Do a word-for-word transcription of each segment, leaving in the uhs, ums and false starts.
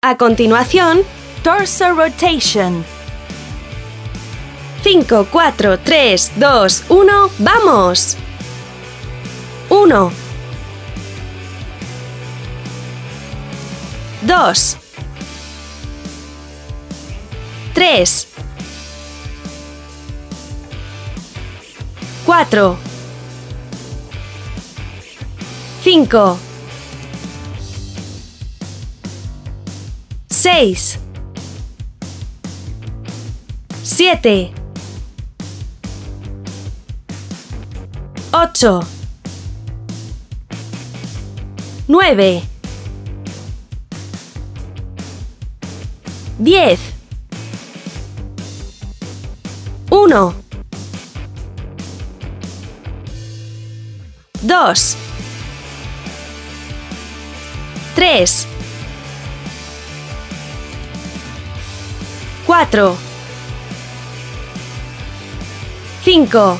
A continuación, torso rotation. cinco, cuatro, tres, dos, uno, ¡vamos! uno, dos, tres, cuatro, cinco, seis, siete, ocho, nueve, diez, uno, dos, tres, cuatro, cinco,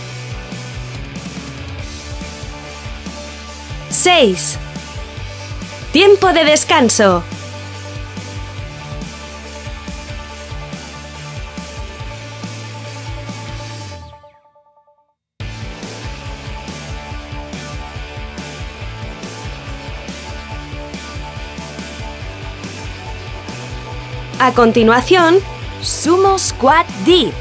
seis. Tiempo de descanso. A continuación, sumo squat deep.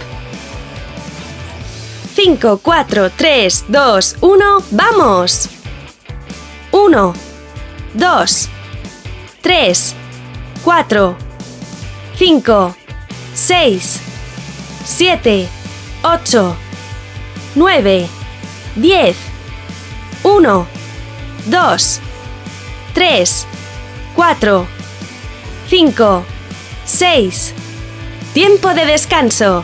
cinco, cuatro, tres, dos, uno, ¡vamos! uno, dos, tres, cuatro, cinco, seis, siete, ocho, nueve, diez, uno, dos, tres, cuatro, cinco, seis. Tiempo de descanso.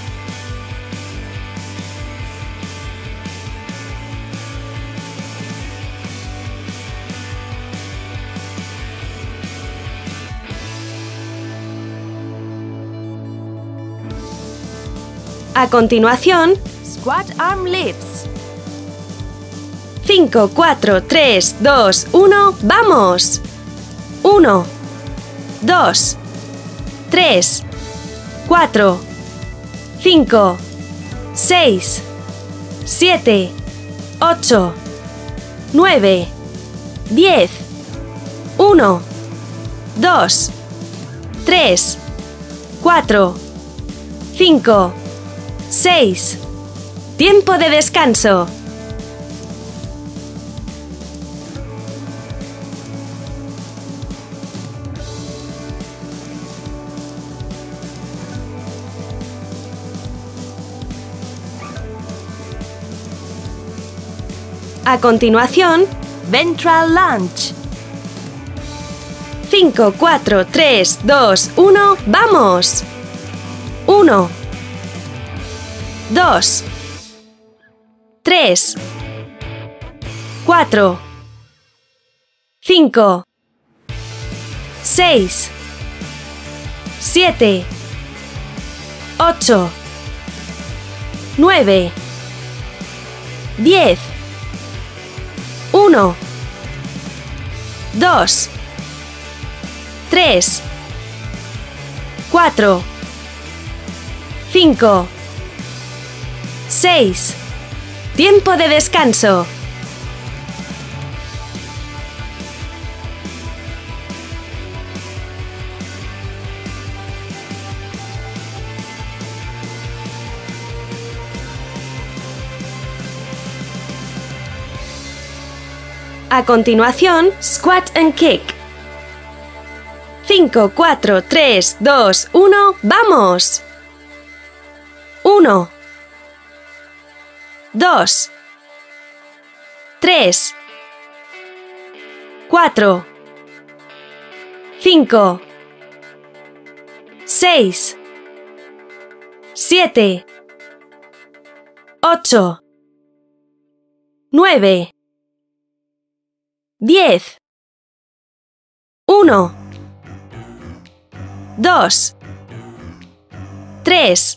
A continuación, squat arm lifts. cinco, cuatro, tres, dos, uno, ¡vamos! uno, dos, tres, cuatro, cinco, seis, siete, ocho, nueve, diez, uno, dos, tres, cuatro, cinco, seis. Tiempo de descanso. A continuación, ventral lunge. cinco, cuatro, tres, dos, uno, ¡vamos! uno, dos, tres, cuatro, cinco, seis, siete, ocho, nueve, diez, uno, dos, tres, cuatro, cinco, seis. Tiempo de descanso. A continuación, squat and kick. cinco, cuatro, tres, dos, uno, ¡vamos! uno, dos, tres, cuatro, cinco, seis, siete, ocho, nueve, diez, uno, dos, tres,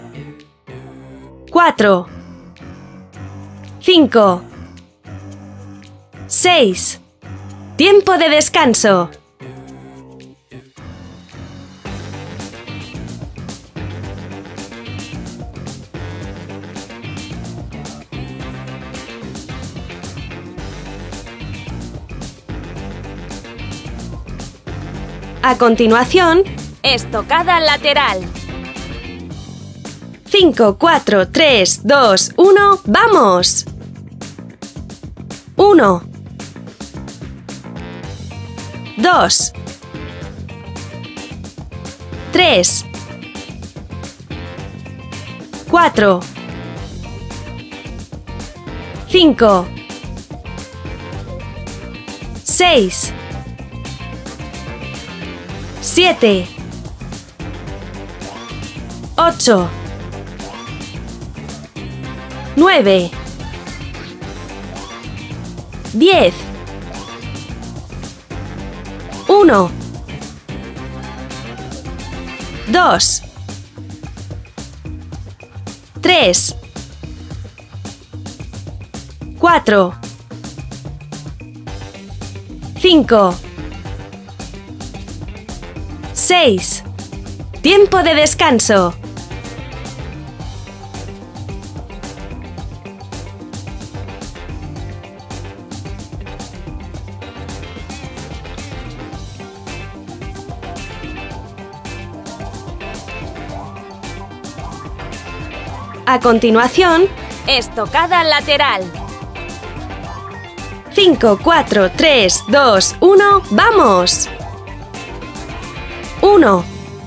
cuatro, cinco, seis. Tiempo de descanso. A continuación, estocada lateral. cinco, cuatro, tres, dos, uno, ¡vamos! uno, dos, tres, cuatro, cinco, seis, siete, ocho, nueve, diez, uno, dos, tres, cuatro, cinco, seis. Tiempo de descanso. A continuación, estocada lateral. cinco, cuatro, tres, dos, uno, ¡vamos! uno,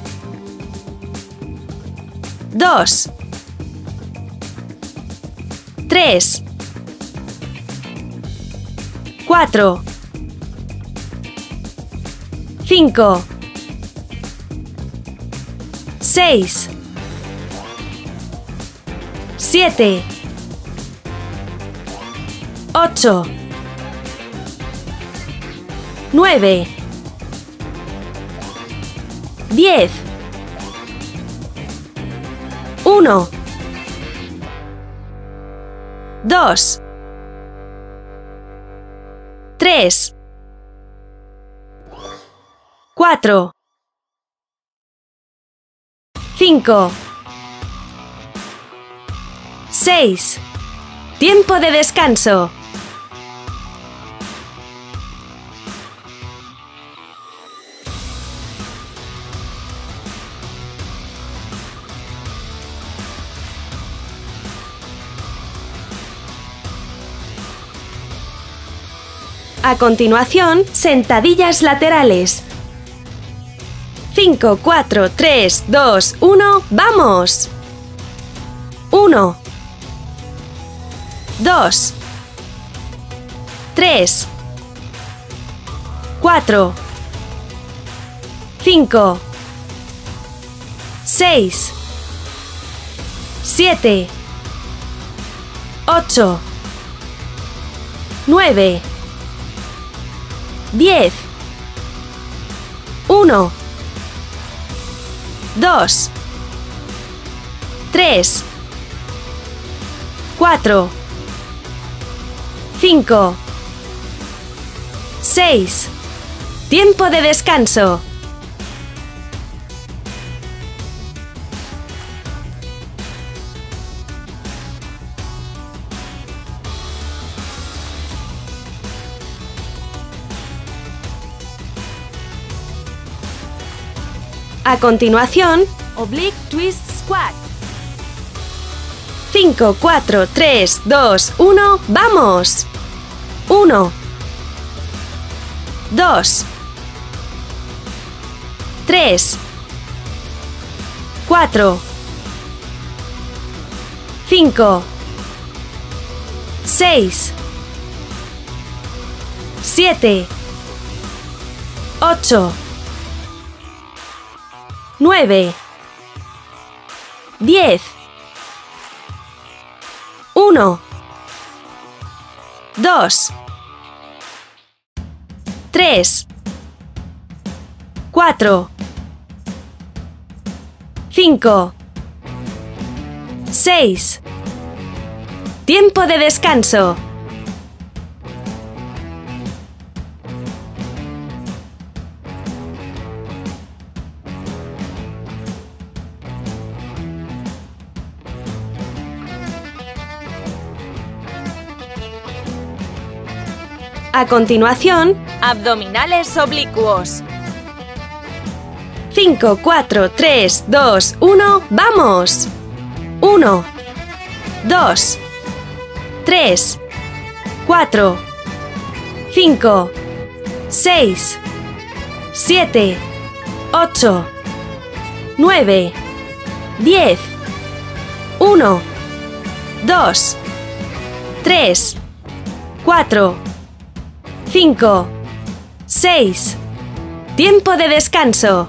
dos, tres, cuatro, cinco, seis, siete, ocho, nueve, diez, uno, dos, tres, cuatro, cinco, seis. Tiempo de descanso. A continuación, sentadillas laterales. cinco, cuatro, tres, dos, uno, ¡vamos! uno, dos, tres, cuatro, cinco, seis, siete, ocho, nueve, diez, uno, dos, tres, cuatro, cinco, seis. Tiempo de descanso. A continuación, Oblique twist squat. cinco, cuatro, tres, dos, uno, ¡vamos! uno, dos, tres, cuatro, cinco, seis, siete, ocho, nueve, diez, uno, dos, tres, cuatro, cinco, seis. Tiempo de descanso. A continuación, abdominales oblicuos. cinco, cuatro, tres, dos, uno, ¡vamos! uno, dos, tres, cuatro, cinco, seis, siete, ocho, nueve, diez, uno, dos, tres, cuatro, cinco, seis. Tiempo de descanso.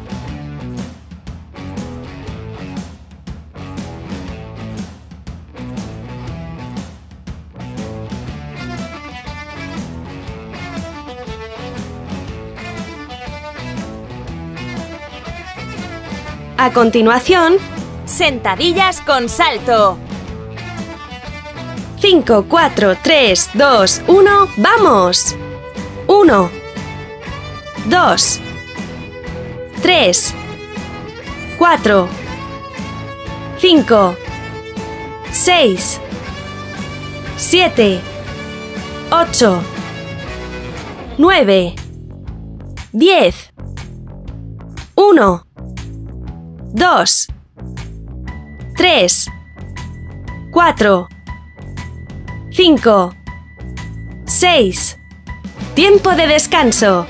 A continuación, Sentadillas con salto. cinco, cuatro, tres, dos, uno, ¡vamos! uno, dos, tres, cuatro, cinco, seis, siete, ocho, nueve, diez, uno, dos, tres, cuatro, cinco, seis. Tiempo de descanso.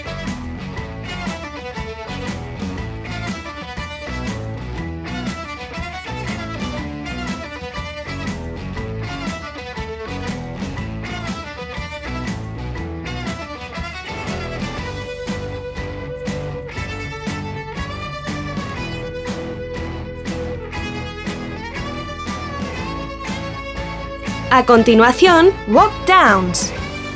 A continuación, walk downs.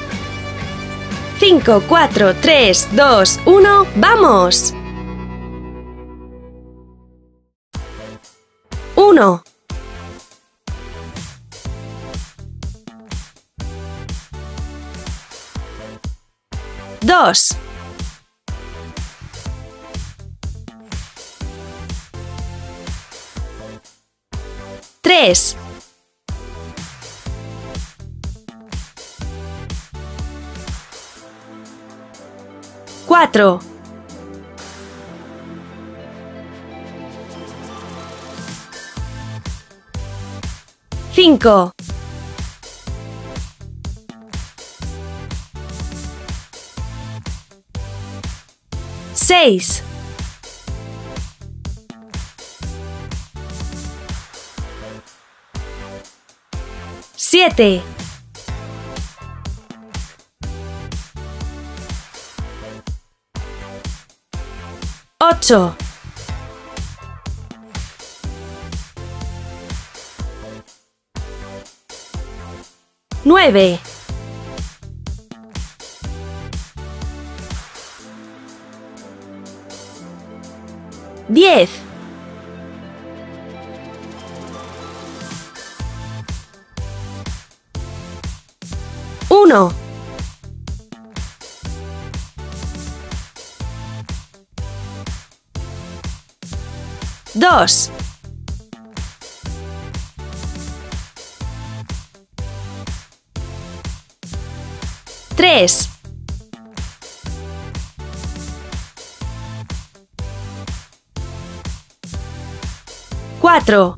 cinco, cuatro, tres, dos, uno, ¡vamos! uno, dos, tres, cuatro, cinco, seis, siete, ocho, nueve, diez, uno, dos, tres, cuatro,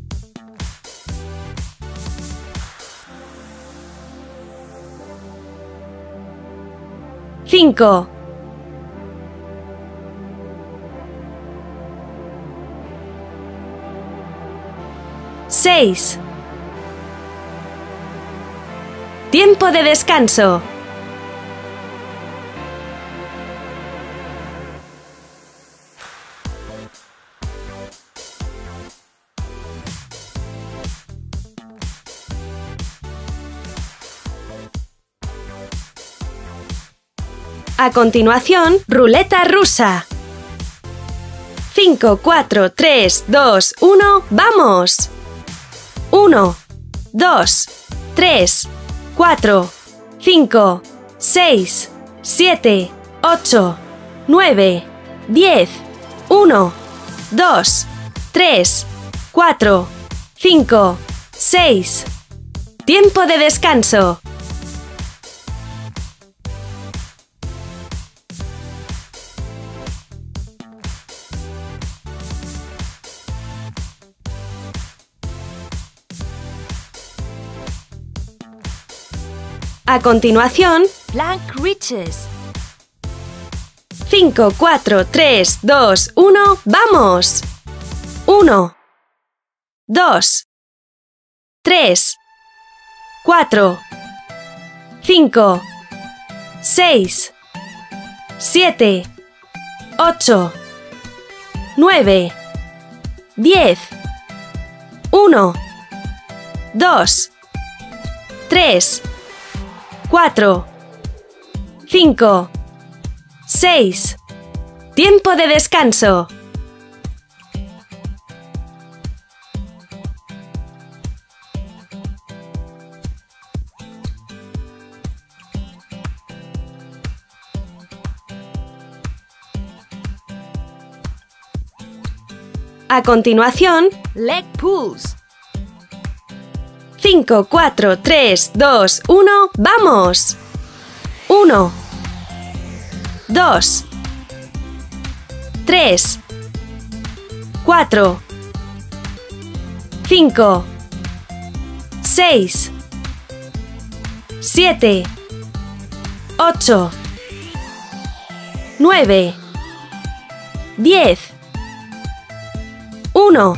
cinco, seis. Tiempo de descanso. A continuación, ruleta rusa. cinco, cuatro, tres, dos, uno, ¡vamos! uno, dos, tres, cuatro, cinco, seis, siete, ocho, nueve, diez, uno, dos, tres, cuatro, cinco, seis. Tiempo de descanso. A continuación, Plank reaches. cinco, cuatro, tres, dos, uno, ¡vamos! uno, dos, tres, cuatro, cinco, seis, siete, ocho, nueve, diez, uno, dos, tres, cuatro, cinco, seis. Tiempo de descanso. A continuación, Leg pulls. cinco, cuatro, tres, dos, uno, ¡vamos! uno, dos, tres, cuatro, cinco, seis, siete, ocho, nueve, diez, uno,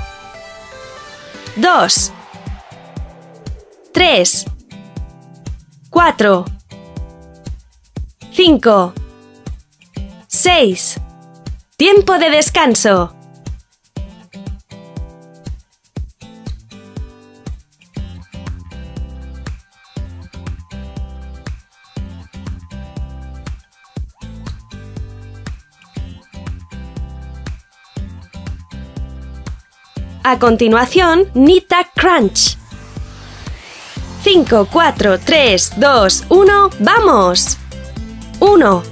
dos, tres, cuatro, cinco, seis. Tiempo de descanso. A continuación, knee tuck crunch. cinco, cuatro, tres, dos, uno, ¡vamos! uno,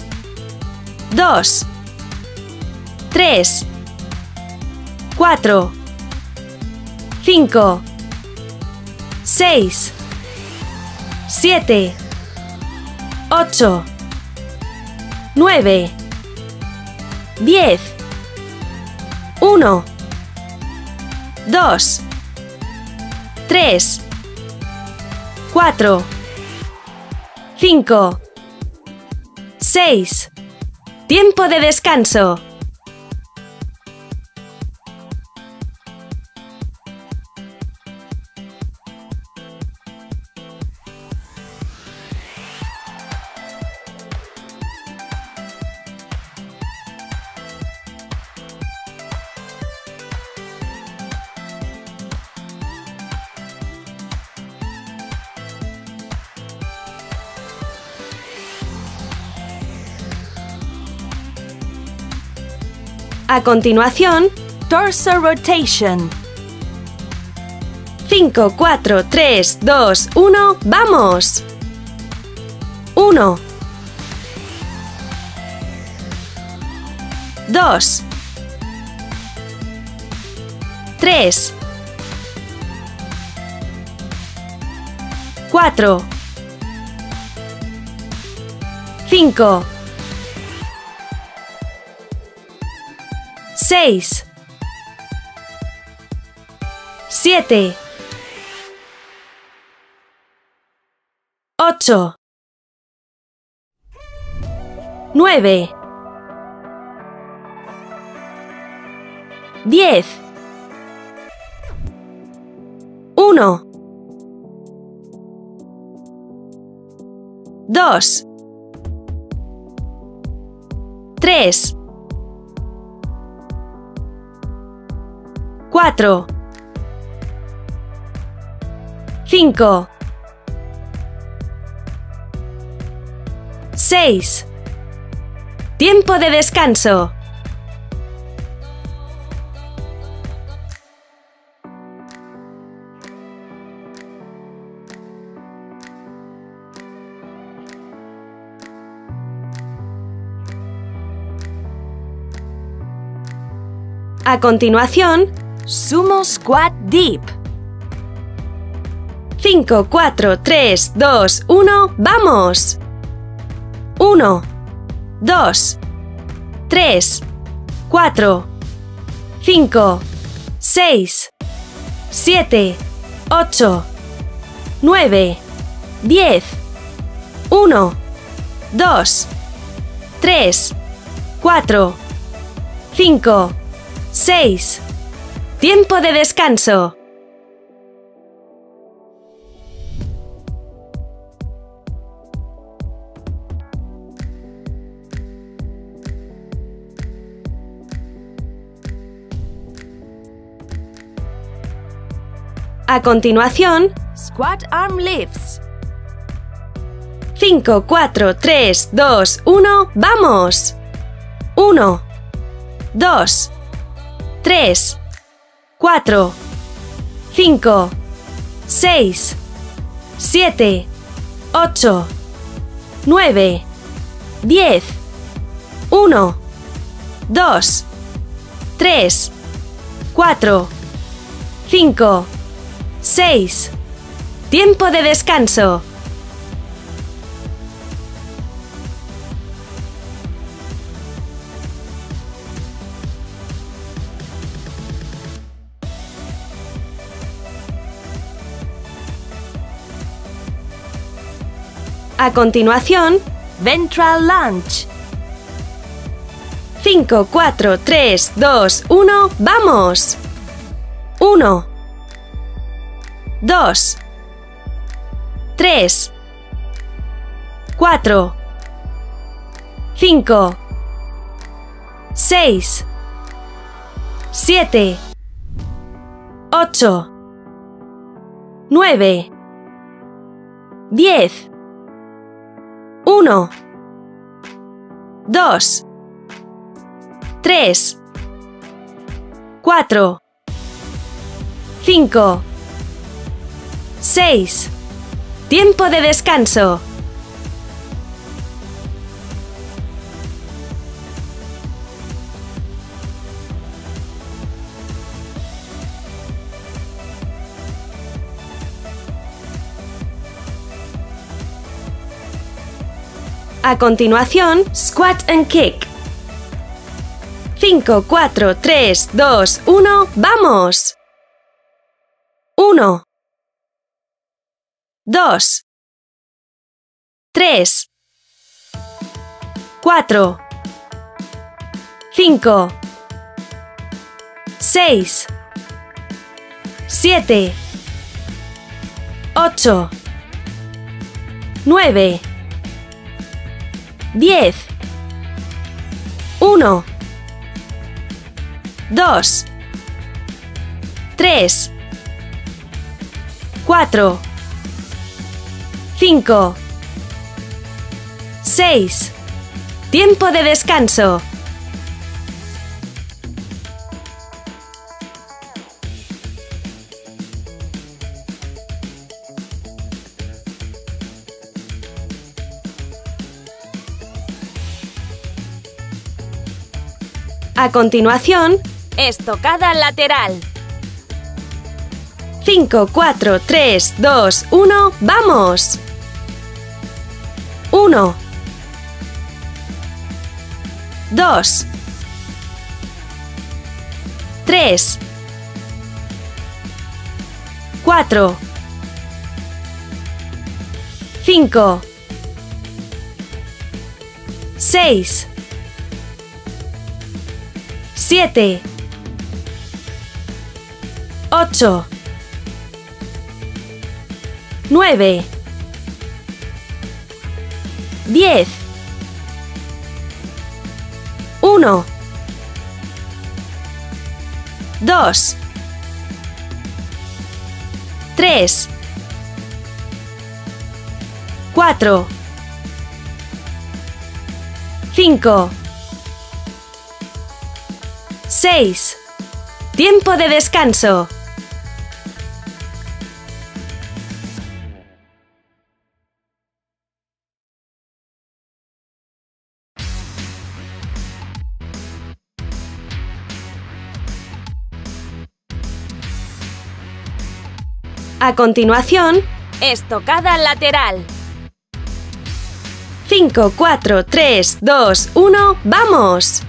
dos, tres, cuatro, cinco, seis, siete, ocho, nueve, diez, uno, dos, tres, cuatro, cinco, seis. Tiempo de descanso. A continuación, Torso rotation. cinco, cuatro, tres, dos, uno, ¡vamos! uno, dos, tres, cuatro, cinco, seis, siete, ocho, nueve, diez, uno, dos, tres, cuatro, cinco, seis. Tiempo de descanso. A continuación, Sumo squat deep. cinco, cuatro, tres, dos, uno, ¡vamos! uno, dos, tres, cuatro, cinco, seis, siete, ocho, nueve, diez, uno, dos, tres, cuatro, cinco, seis. Tiempo de descanso. A continuación, Squat arm lifts. cinco, cuatro, tres, dos, uno, ¡vamos! uno, dos, tres, cuatro, cinco, seis, siete, ocho, nueve, diez, uno, dos, tres, cuatro, cinco, seis. Tiempo de descanso. A continuación, Ventral lunge. cinco, cuatro, tres, dos, uno, ¡vamos! uno, dos, tres, cuatro, cinco, seis, siete, ocho, nueve, diez, uno, dos, tres, cuatro, cinco, seis. Tiempo de descanso. A continuación, squat and kick. cinco, cuatro, tres, dos, uno, ¡vamos! uno, dos, tres, cuatro, cinco, seis, siete, ocho, nueve, diez, uno, dos, tres, cuatro, cinco, seis. Tiempo de descanso. A continuación, Estocada lateral. cinco, cuatro, tres, dos, uno, ¡vamos! uno, dos, tres, cuatro, cinco, seis, siete, ocho, nueve, diez, uno, dos, tres, cuatro, cinco, seis. Tiempo de descanso. A continuación, Estocada lateral. cinco, cuatro, tres, dos, uno, ¡vamos!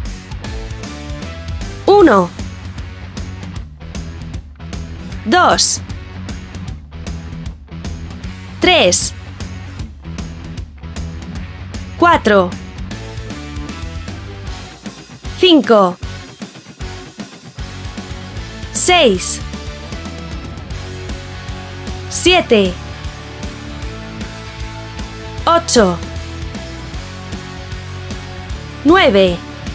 uno, dos, tres, cuatro, cinco, seis, siete, ocho, nueve,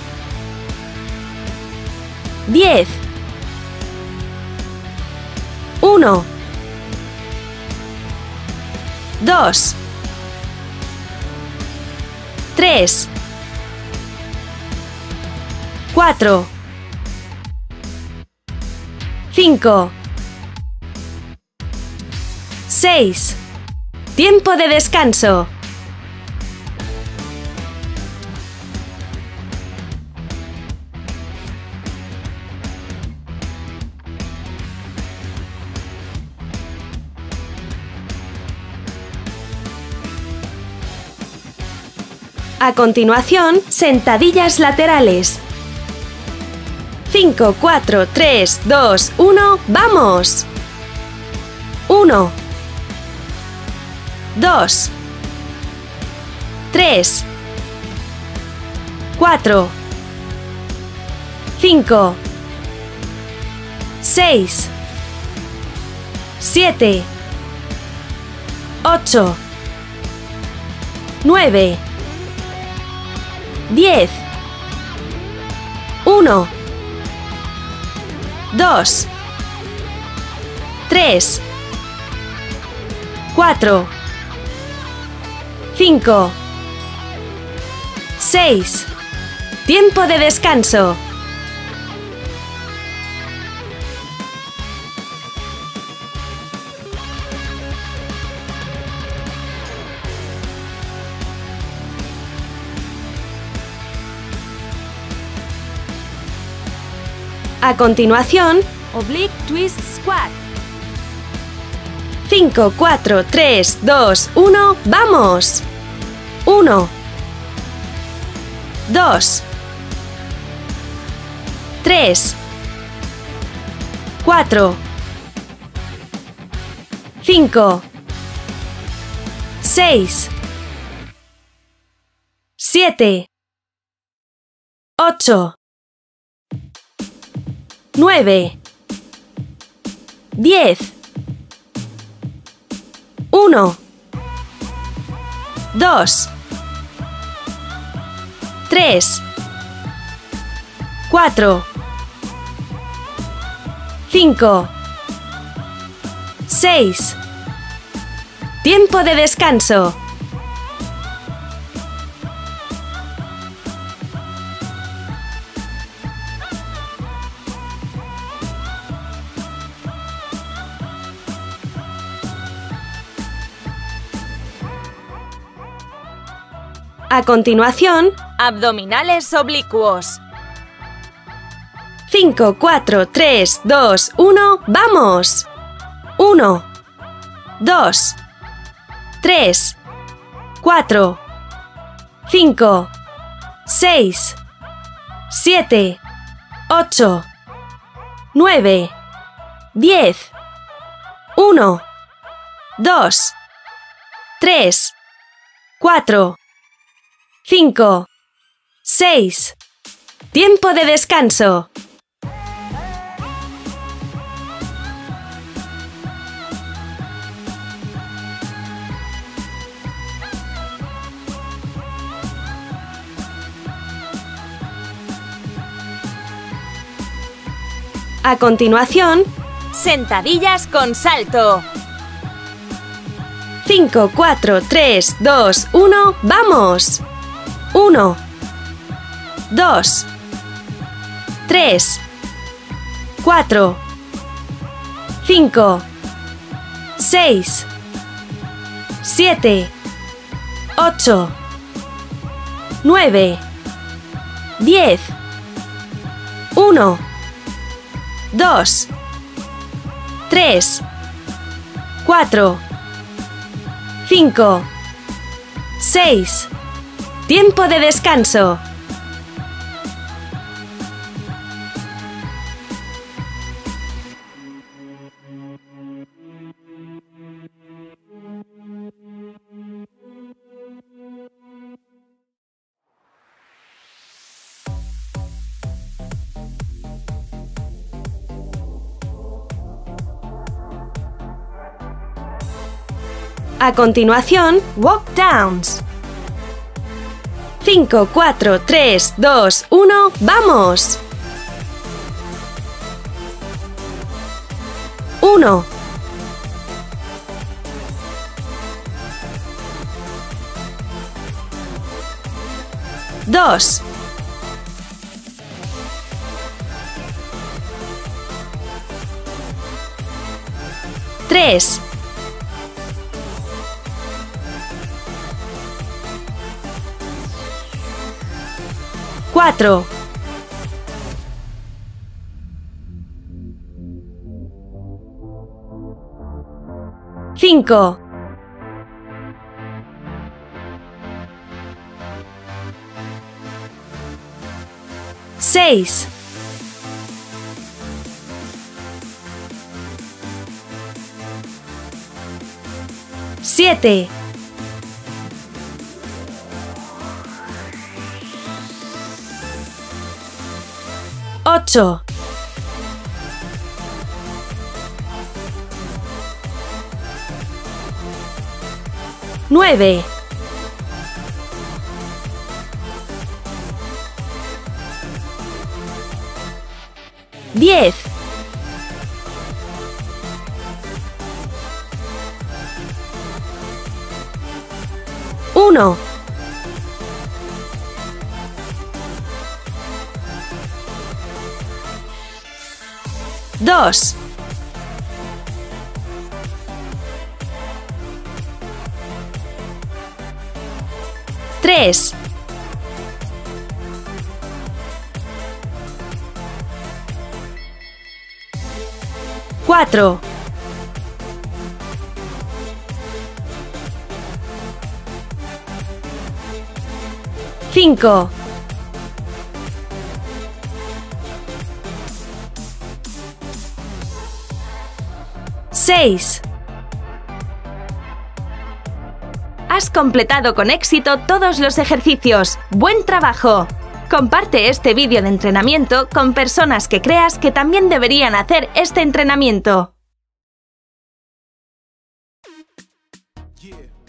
diez, uno, dos, tres, cuatro, cinco, seis. Tiempo de descanso. A continuación, sentadillas laterales. cinco, cuatro, tres, dos, uno, ¡vamos! uno, dos, tres, cuatro, cinco, seis, siete, ocho, nueve, diez, uno, dos, tres, cuatro, cinco, seis. Tiempo de descanso. A continuación, Oblique twist squat. cinco, cuatro, tres, dos, uno, ¡vamos! uno, dos, tres, cuatro, cinco, seis, siete, ocho, nueve, diez, uno, dos, tres, cuatro, cinco, seis. Tiempo de descanso. A continuación, Abdominales oblicuos. cinco, cuatro, tres, dos, uno, ¡vamos! uno, dos, tres, cuatro, cinco, seis, siete, ocho, nueve, diez, uno, dos, tres, cuatro, cinco, seis. Tiempo de descanso. A continuación, Sentadillas con salto. cinco, cuatro, tres, dos, uno, ¡vamos! uno, dos, tres, cuatro, cinco, seis, siete, ocho, nueve, diez, uno, dos, tres, cuatro, cinco, seis. Tiempo de descanso. A continuación, walk downs. cinco, cuatro, tres, dos, uno, ¡vamos! uno. dos. tres. cuatro. cinco. seis. siete. ocho. nueve. diez. uno. dos. tres. cuatro. cinco. seis. Has completado con éxito todos los ejercicios. ¡Buen trabajo! Comparte este vídeo de entrenamiento con personas que creas que también deberían hacer este entrenamiento. Yeah.